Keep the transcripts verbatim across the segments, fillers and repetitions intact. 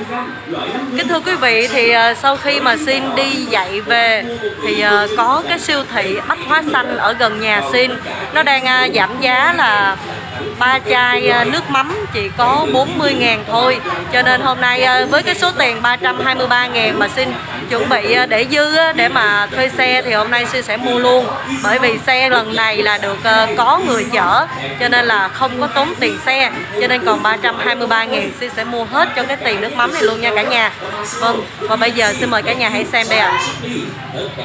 Kính thưa quý vị, thì uh, sau khi mà Xin đi dạy về thì uh, có cái siêu thị Bách Hóa Xanh ở gần nhà Xin nó đang uh, giảm giá là ba chai uh, nước mắm chỉ có bốn mươi ngàn thôi. Cho nên hôm nay uh, với cái số tiền ba trăm hai mươi ba ngàn mà Xin chuẩn bị uh, để dư uh, để mà thuê xe thì hôm nay Xin sẽ mua luôn. Bởi vì xe lần này là được uh, có người chở cho nên là không có tốn tiền xe, cho nên còn ba trăm hai mươi ba ngàn Xin sẽ mua hết cho cái tiền nước mắm này luôn nha cả nhà. Vâng, và bây giờ xin mời cả nhà hãy xem đây ạ. À.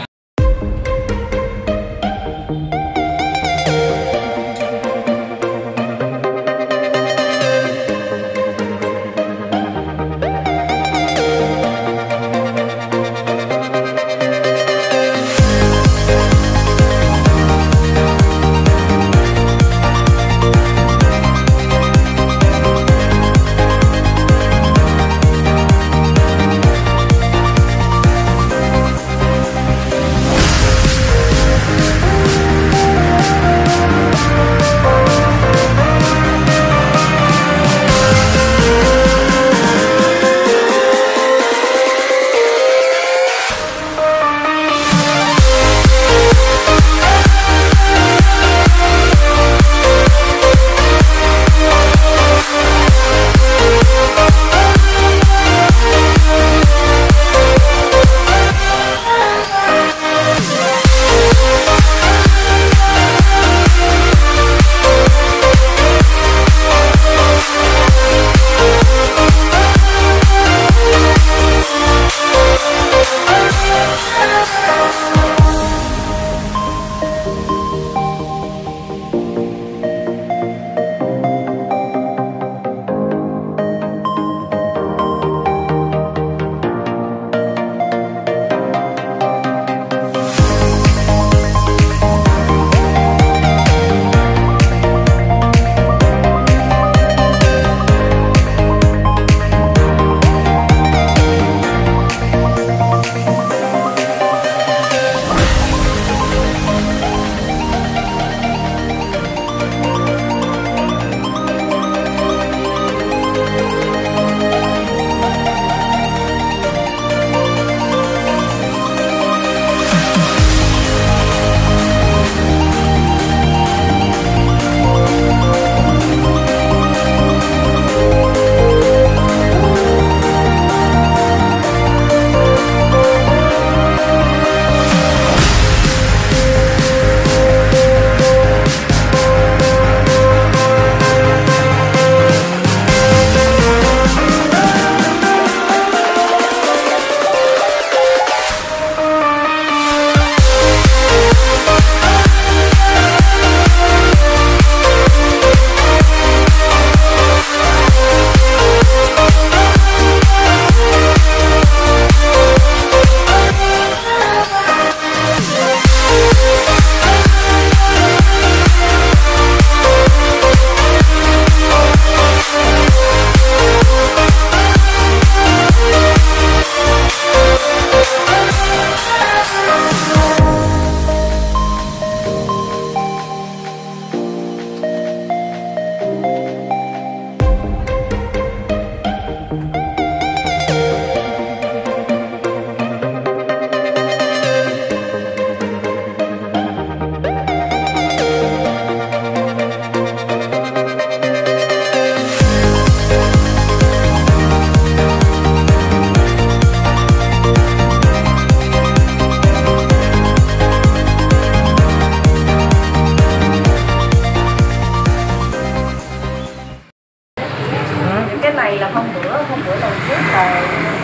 này là hôm bữa hôm bữa lần trước là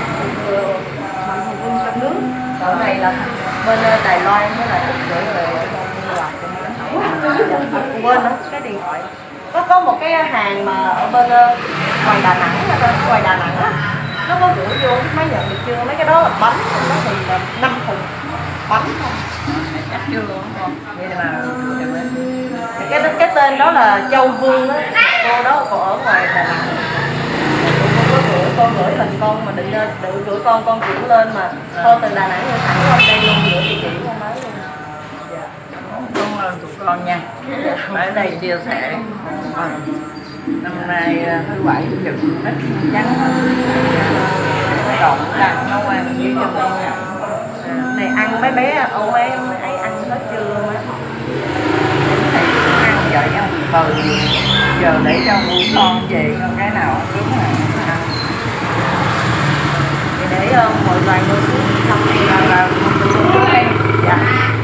Mạnh Thường Quân trong nước, còn này là bên Đài Loan với lại Úc gửi về quên nữa cái điện thoại. Có có một cái hàng mà ở bên ngoài Đà Nẵng, ngoài Đà Nẵng á, nó có gửi vô mấy nhận được chưa? Mấy cái đó là bánh, nó thì là năm thùng bánh không? Chắc chưa luôn không? Vậy là cái cái tên đó là Châu Vương á, cô đó còn ở ngoài Đà Nẵng. Con gửi con gửi hình con mà định định gửi con con chuyển lên mà thôi từ Đà Nẵng thẳng qua đây luôn, gửi địa chỉ con máy luôn. Dạ. Cảm ơn tụi con nha. Ở đây chia sẻ. Năm nay thứ bảy chừng ít trắng. mấy bé ông ấy ấy ăn hết chưa má? Ăn vậy á, từ giờ để cho ngủ con về con cái nào đúng là ăn. Thì để uh, mọi người ngồi xuống thăm đi là là mình xuống đây. Dạ.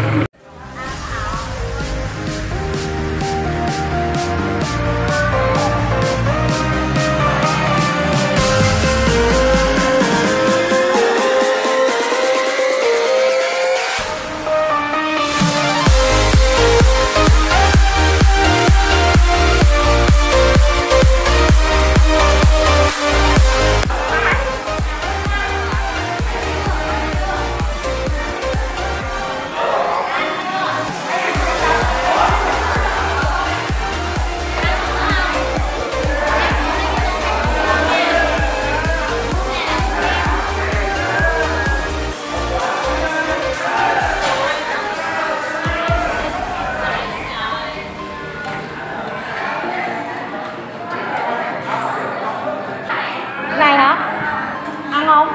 Này hả? Ăn không?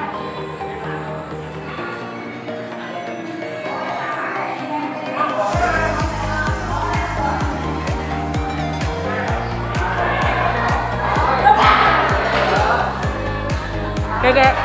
Kìa kìa.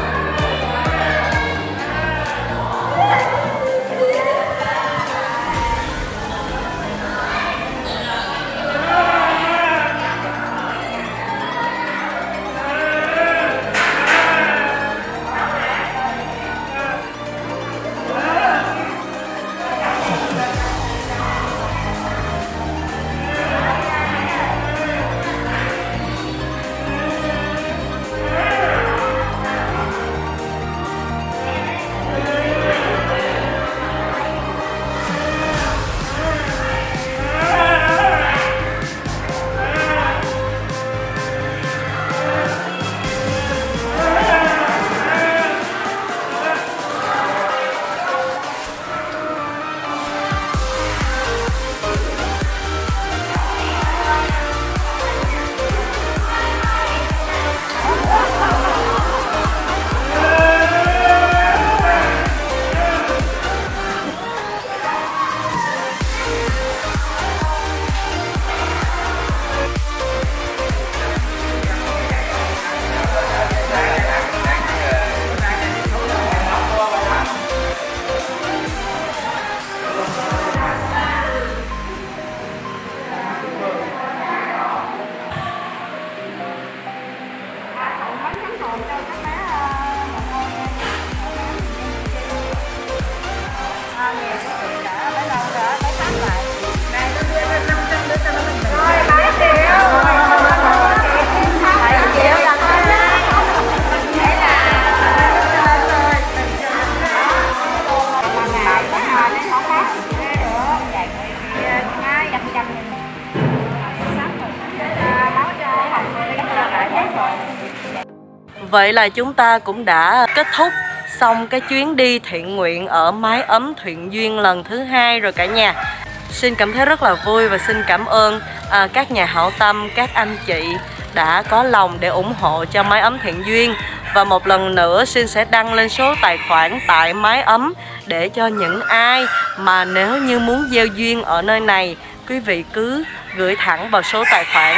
Vậy là chúng ta cũng đã kết thúc xong cái chuyến đi thiện nguyện ở Mái Ấm Thiện Duyên lần thứ hai rồi cả nhà. Xin cảm thấy rất là vui và xin cảm ơn à, các nhà hảo tâm, các anh chị đã có lòng để ủng hộ cho Mái Ấm Thiện Duyên. Và một lần nữa xin sẽ đăng lên số tài khoản tại Mái Ấm để cho những ai mà nếu như muốn gieo duyên ở nơi này, quý vị cứ gửi thẳng vào số tài khoản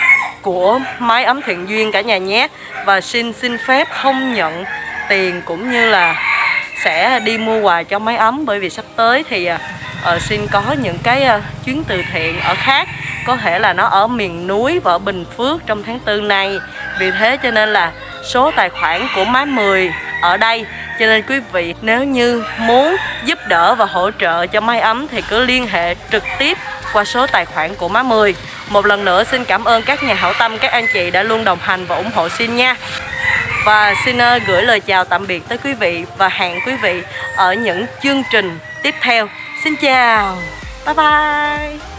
của Mái Ấm Thiện Duyên cả nhà nhé. Và xin xin phép không nhận tiền cũng như là sẽ đi mua quà cho Mái Ấm, bởi vì sắp tới thì uh, xin có những cái uh, chuyến từ thiện ở khác, có thể là nó ở miền núi và ở Bình Phước trong tháng tư này. Vì thế cho nên là số tài khoản của Má mười ở đây, cho nên quý vị nếu như muốn giúp đỡ và hỗ trợ cho Mái Ấm thì cứ liên hệ trực tiếp qua số tài khoản của Má mười. Một lần nữa xin cảm ơn các nhà hảo tâm, các anh chị đã luôn đồng hành và ủng hộ xin nha. Và xin gửi lời chào tạm biệt tới quý vị và hẹn quý vị ở những chương trình tiếp theo. Xin chào, bye bye.